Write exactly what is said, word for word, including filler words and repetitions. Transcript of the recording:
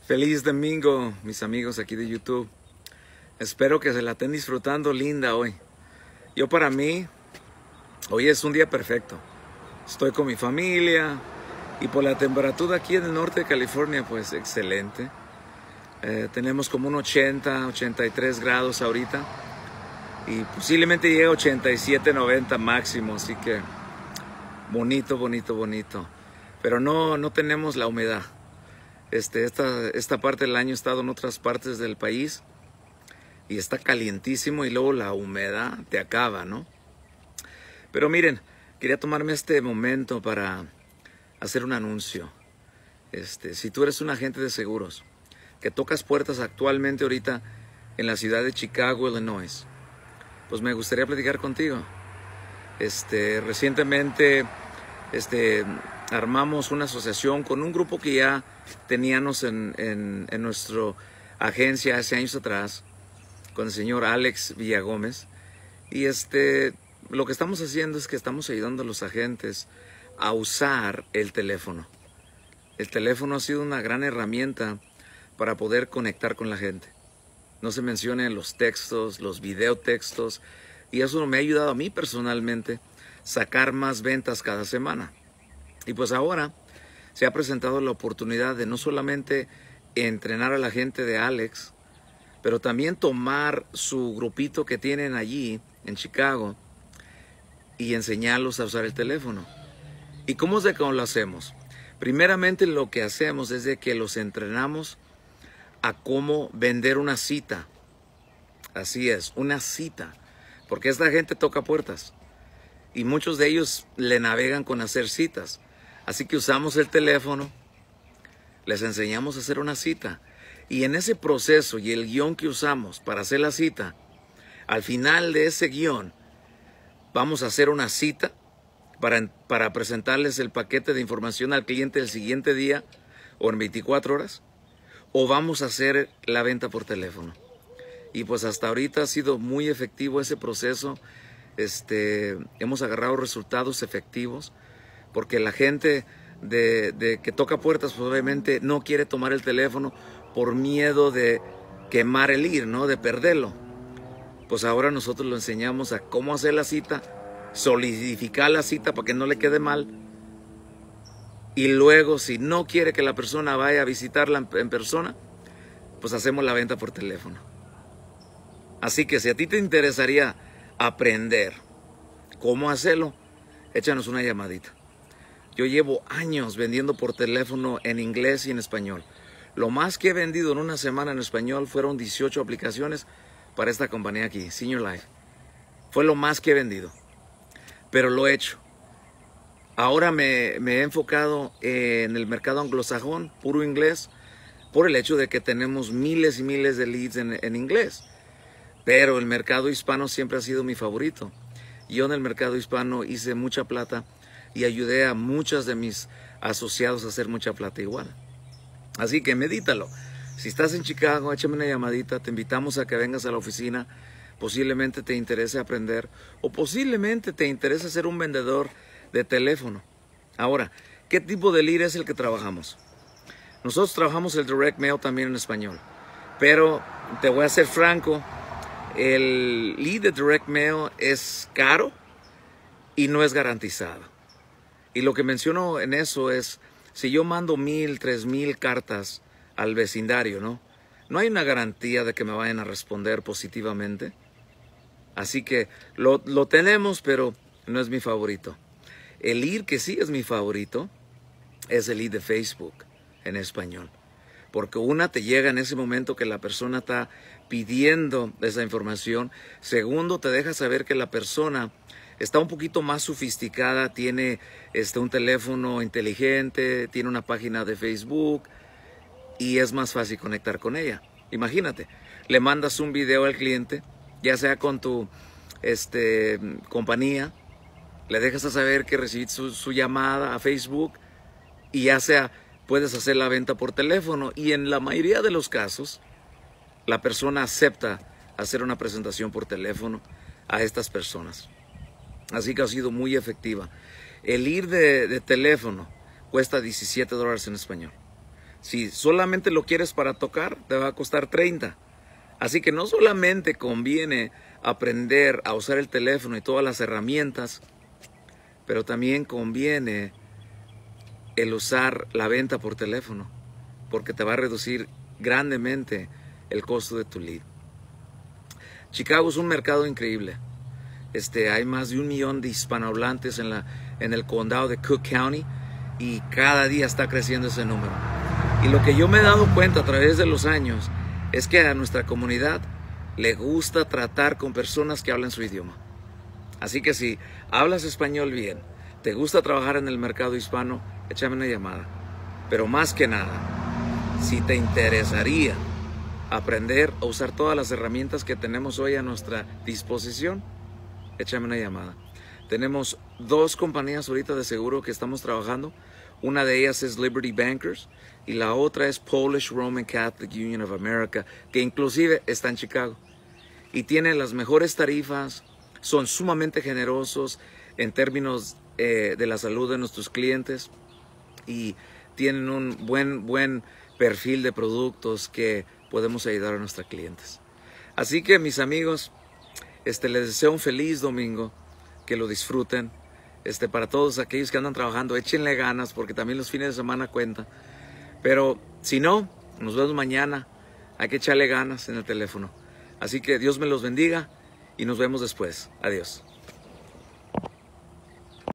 Feliz domingo, mis amigos aquí de YouTube. Espero que se la estén disfrutando linda hoy. Yo para mí, hoy es un día perfecto. Estoy con mi familia y por la temperatura aquí en el norte de California, pues excelente. Eh, tenemos como un ochenta, ochenta y tres grados ahorita y posiblemente llegue a ochenta y siete, noventa máximo, así que bonito, bonito, bonito. Pero no, no tenemos la humedad. Este, esta, esta parte del año he estado en otras partes del país y está calientísimo y luego la humedad te acaba, ¿no? Pero miren, quería tomarme este momento para hacer un anuncio. Este, si tú eres un agente de seguros que tocas puertas actualmente ahorita en la ciudad de Chicago, Illinois, pues me gustaría platicar contigo. Este, recientemente este, armamos una asociación con un grupo que ya teníamos en, en, en nuestra agencia hace años atrás, con el señor Alex Villagómez. Y este, lo que estamos haciendo es que estamos ayudando a los agentes a usar el teléfono. El teléfono ha sido una gran herramienta para poder conectar con la gente. No se mencionan los textos, los videotextos, y eso me ha ayudado a mí personalmente sacar más ventas cada semana. Y pues ahora se ha presentado la oportunidad de no solamente entrenar a la gente de Alex, pero también tomar su grupito que tienen allí en Chicago y enseñarlos a usar el teléfono. ¿Y cómo es de cómo lo hacemos? Primeramente lo que hacemos es de que los entrenamos a cómo vender una cita. Así es, una cita. Porque esta gente toca puertas y muchos de ellos le navegan con hacer citas. Así que usamos el teléfono, les enseñamos a hacer una cita. Y en ese proceso y el guión que usamos para hacer la cita, al final de ese guión, vamos a hacer una cita para, para presentarles el paquete de información al cliente el siguiente día o en veinticuatro horas, o vamos a hacer la venta por teléfono. Y pues hasta ahorita ha sido muy efectivo ese proceso. Este, hemos agarrado resultados efectivos. Porque la gente de, de que toca puertas, pues obviamente no quiere tomar el teléfono por miedo de quemar el ir, ¿no? De perderlo. Pues ahora nosotros lo enseñamos a cómo hacer la cita, solidificar la cita para que no le quede mal. Y luego, si no quiere que la persona vaya a visitarla en, en persona, pues hacemos la venta por teléfono. Así que si a ti te interesaría aprender cómo hacerlo, échanos una llamadita. Yo llevo años vendiendo por teléfono en inglés y en español. Lo más que he vendido en una semana en español fueron dieciocho aplicaciones para esta compañía aquí, Senior Life. Fue lo más que he vendido. Pero lo he hecho. Ahora me, me he enfocado en el mercado anglosajón, puro inglés, por el hecho de que tenemos miles y miles de leads en, en inglés. Pero el mercado hispano siempre ha sido mi favorito. Yo en el mercado hispano hice mucha plata y ayudé a muchos de mis asociados a hacer mucha plata igual. Así que medítalo. Si estás en Chicago, échame una llamadita. Te invitamos a que vengas a la oficina. Posiblemente te interese aprender o posiblemente te interese ser un vendedor de teléfono. Ahora, ¿qué tipo de lead es el que trabajamos? Nosotros trabajamos el direct mail también en español. Pero te voy a ser franco, el lead de direct mail es caro y no es garantizado. Y lo que menciono en eso es, si yo mando mil, tres mil cartas al vecindario, ¿no? No hay una garantía de que me vayan a responder positivamente. Así que lo, lo tenemos, pero no es mi favorito. El lead que sí es mi favorito es el lead de Facebook en español. Porque una, te llega en ese momento que la persona está pidiendo esa información. Segundo, te deja saber que la persona está un poquito más sofisticada, tiene este, un teléfono inteligente, tiene una página de Facebook y es más fácil conectar con ella. Imagínate, le mandas un video al cliente, ya sea con tu este, compañía, le dejas a saber que recibiste su, su llamada a Facebook y ya sea puedes hacer la venta por teléfono. Y en la mayoría de los casos, la persona acepta hacer una presentación por teléfono a estas personas. Así que ha sido muy efectiva. El ir de, de teléfono cuesta diecisiete dólares en español. Si solamente lo quieres para tocar, te va a costar treinta. Así que no solamente conviene aprender a usar el teléfono y todas las herramientas, pero también conviene el usar la venta por teléfono, porque te va a reducir grandemente el costo de tu lead. Chicago es un mercado increíble. Este, hay más de un millón de hispanohablantes en, la, en el condado de Cook County y cada día está creciendo ese número. Y lo que yo me he dado cuenta a través de los años es que a nuestra comunidad le gusta tratar con personas que hablan su idioma. Así que si hablas español bien, te gusta trabajar en el mercado hispano, échame una llamada. Pero más que nada, si te interesaría aprender a usar todas las herramientas que tenemos hoy a nuestra disposición, échame una llamada. Tenemos dos compañías ahorita de seguro que estamos trabajando. Una de ellas es Liberty Bankers y la otra es Polish Roman Catholic Union of America, que inclusive está en Chicago. Y tienen las mejores tarifas, son sumamente generosos en términos eh, de la salud de nuestros clientes y tienen un buen, buen perfil de productos que podemos ayudar a nuestros clientes. Así que mis amigos, este, les deseo un feliz domingo, que lo disfruten. Este, para todos aquellos que andan trabajando, échenle ganas porque también los fines de semana cuentan. Pero si no, nos vemos mañana. Hay que echarle ganas en el teléfono. Así que Dios me los bendiga y nos vemos después. Adiós.